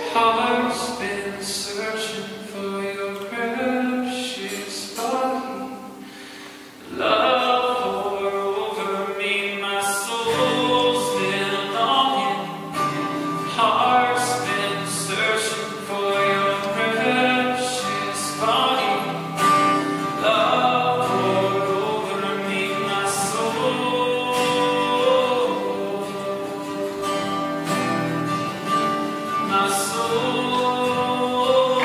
Heart's been searching for your precious body. Love pour over me, my soul's been longing. Heart's been searching for your precious body. Love pour over me, my soul. My soul,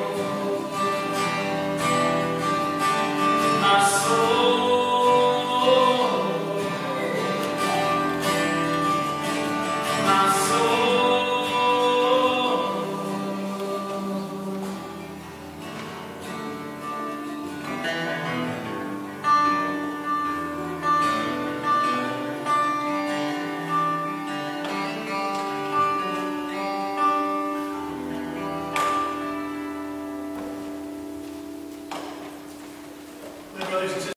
my soul, my Brothers and sisters.